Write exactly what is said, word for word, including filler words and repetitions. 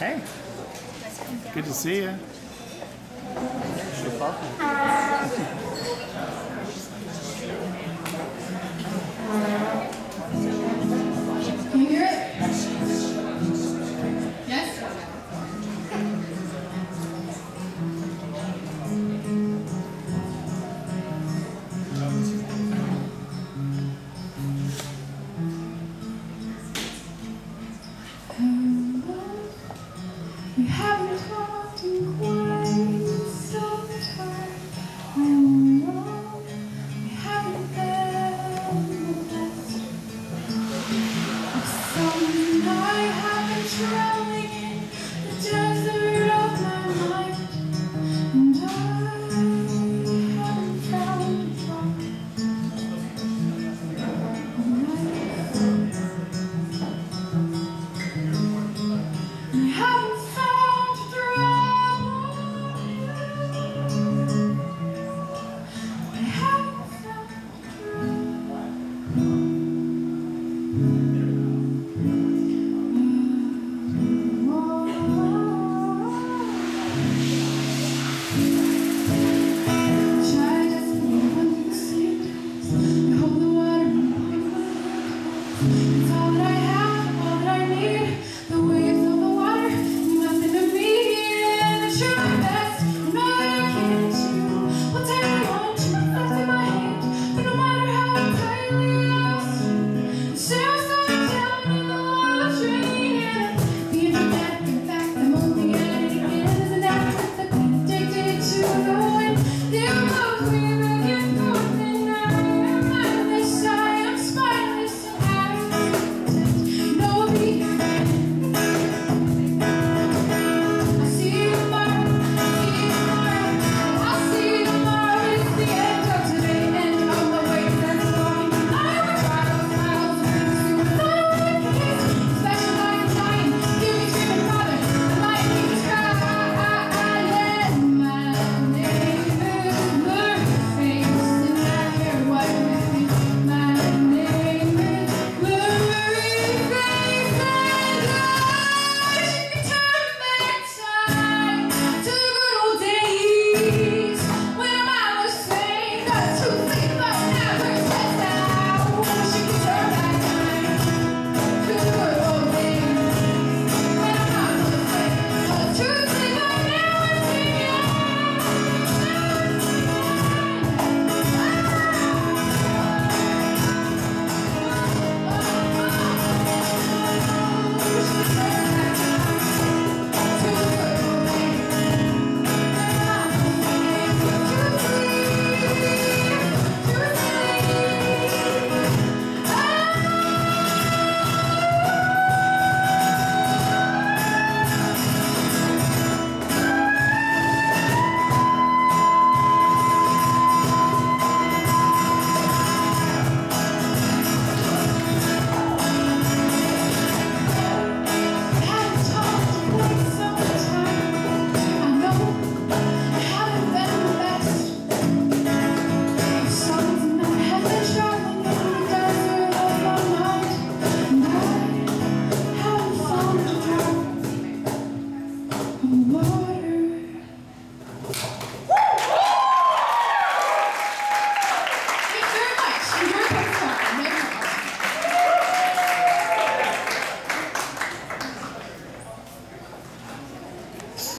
Hey, good to see you. Can you hear it? Yes? We haven't talked in quite some time. Oh no, we haven't been the best. Some I have been traveling in the desert of my mind, and I haven't found the rock. I haven't found the rock. I haven't found the rock.